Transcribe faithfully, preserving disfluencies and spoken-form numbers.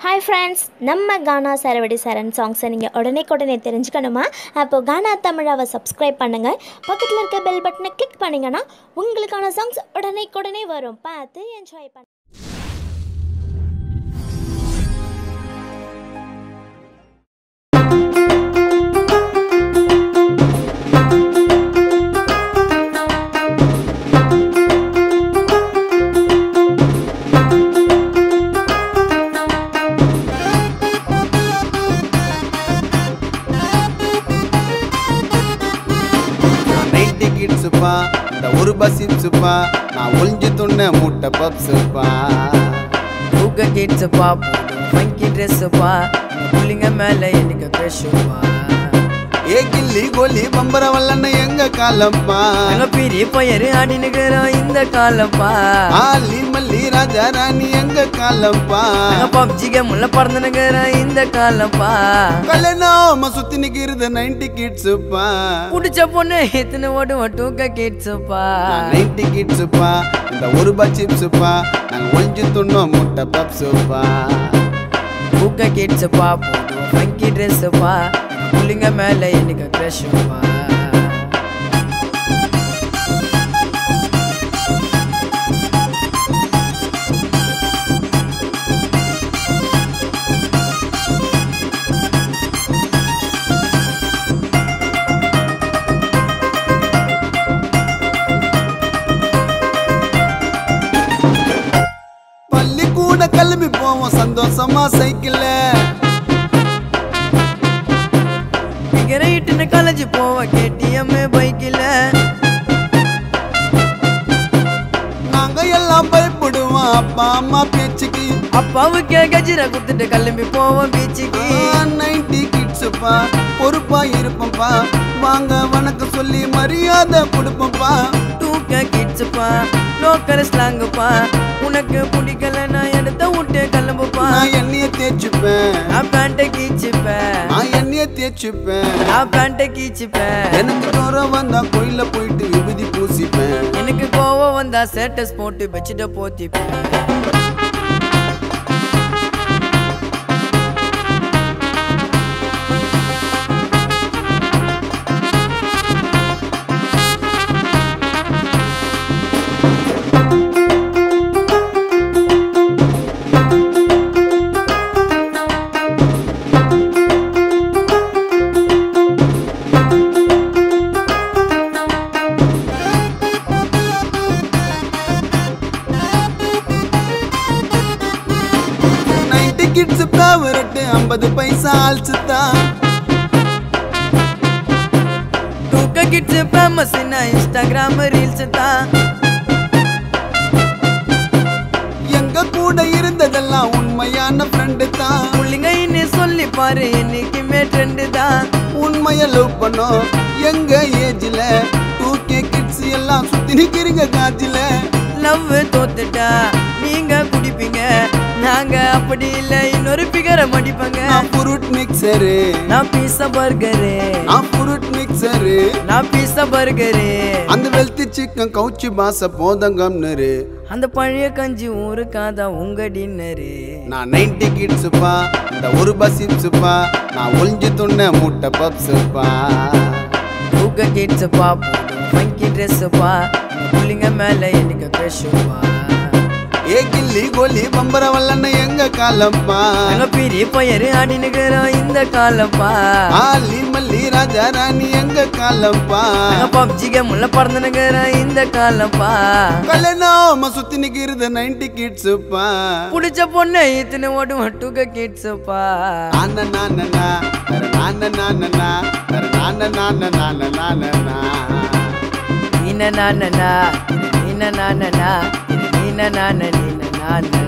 Hi friends, நம்ம கானா சரவடி சரண் சாங்ஸை நீங்கள் உடனே உடனே தெரிஞ்சுக்கணுமா? அப்போ கானா தமிழாவை சப்ஸ்கிரைப் பண்ணுங்க. பக்கத்தில் இருக்க பெல் பட்டனை கிளிக் பண்ணிங்கன்னா உங்களுக்கான சாங்ஸ் உடனே உடனே வரும். பார்த்து என்ஜாய் பண்ணு. கிட்ஸுப்பா இந்த ஒரு பஸ்ஸுப்பா நான் ஒளிஞ்சு துண்ண மூட்டை பப்ஸுப்பா தூக்க கிட்ஸுப்பா ஃபங்கி ட்ரெஸ்ஸுப்பா புள்ளிங்க மேலே எனக்கு க்ரஷ்ஷுப்பா ஏ கில்லி கோலி பம்பர வல்லன்னு எங்க காலப்பா எங்க பெரிய பயிர் ஆடினுக்கிறோம் இந்த காலப்பா ஆலி மல்லி ராஜா ராணி எங்க காலப்பா பப்ஜி கேம்ல பறந்துனுக்கிறோம் இந்த காலப்பா கல்யாணமா சுத்தி நிக்கிறது நைன்டி கிட்ஸுப்பா புடிச்ச பொண்ணு எத்தனை ஓடுவோம் டூக்க கிட்ஸுப்பா நைன்டி கிட்ஸுப்பா இந்த ஒரு பச்சிப்ஸுப்பா நாங்க ஒளிஞ்சு துண்ணோம் முட்டை பப்ஸுப்பா தூக்க கிட்ஸுப்பா போடுவோம் ஃபங்கி ட்ரெஸ்ஸுப்பா புள்ளிங்க மேலே எனக்கு க்ரஷ்ஷுப்பா பள்ளிக்கூட கிளம்பி போவோம் சந்தோஷமா சைக்கிள்ல இட்டுன்னு காலேஜ் போவோம் கேடிஎம் பைக்கில் நாங்க எல்லாம் பயப்படுவோம் அப்பா அம்மா பேச்சுக்கு அப்பாவுக்கே கஜிரா குத்துட்டு கிளம்பி போவோம் பீச்சுக்கு நைன்டி கிட்ஸுப்பா பொறுப்பா இருப்பப்பா வாங்க வணக்கம் சொல்லி மரியாதை கொடுப்பப்பா தூக்க கிட்ஸுப்பா லோக்கல் ஸ்லாங்குப்பா உனக்கு பிடிக்கல நான் எடுத்த விட்டு கிளம்புப்பா நான் எண்ணெய தேய்ச்சுப்பேன் நான் பேண்ட்டை கீச்சுப்பேன் நான் எண்ணெய தேய்ச்சுப்பேன் நான் பேண்ட்டை கீச்சுப்பேன் எனக்கு தூரம் வந்தா கோயில போயிட்டு விபூதி பூசிப்பேன் எனக்கு கோவம் வந்தா சேட்டஸ் போட்டு வச்சுட்டு போத்திப்பேன் கிட்ஸ் ஃபேவரட் ஐம்பது பைசா ஆல்சுதா தூக்க கிட்ஸ் ஃபேமஸ் இன்ஸ்டாகிராம் ரீல்ஸ் தான் எங்க கூட இருந்ததெல்லாம் உண்மையான ஃப்ரெண்டு தான் புள்ளிங்க இன்னி சொல்லி பாரு என்னைக்குமே ட்ரெண்டு தான் உண்மைய லவ் பண்ணோம் எங்க ஏஜ்ல டூ கே கிட்ஸ் எல்லாம் சுத்தி நிக்கிறீங்க காட்சில லவ் தோத்துட்டா நீங்க குடிப்பீங்க நாங்க அப்படி இல்ல இன்னொரு பிகரை மடிப்பாங்க நான் ஃப்ரூட் மிக்சரு நான் பீஸா பர்கரு நான் ஃப்ரூட் மிக்சரு நான் பீஸா பர்கரு அந்த வெல்த்தி சிக்கன் கவுச்சி பாச போதங்கம்னரு அந்த பழைய கஞ்சி ஊருக்காதா உங்க டின்னரு நான் நைன்டி கிட்ஸுப்பா இந்த ஒரு பஸ்ஸுப்பா நான் ஒளிஞ்சு துண்ண மூட்டை பப்ஸுப்பா தூக்க கிட்ஸுப்பா போடுவோம் ஃபங்கி ட்ரெஸ்ஸுப்பா புள்ளிங்க மேலே எனக்கு க்ரஷ்ஷுப்பா ஏ கில்லி கோலி பம்பர வல்லன்னு எங்க காலப்பா எங்க பெரிய பயிர் ஆடினுக்கிறோம் இந்த காலப்பா ஆலி மல்லி ராஜா ராணி எங்க காலப்பா பப்ஜி கேம்ல பறந்துனுக்கிறோம் இந்த காலப்பா கல்யாணமா சுத்தி நிக்கிறது நைன்டி கிட்ஸுப்பா புடிச்ச பொண்ணு இத்தனை ஓடுவோம் டூக்க கிட்ஸுப்பா நான நானனா நான நானனா நான நான நான நானனா நீன நானனா நீன நானனா நீன நான நீன நான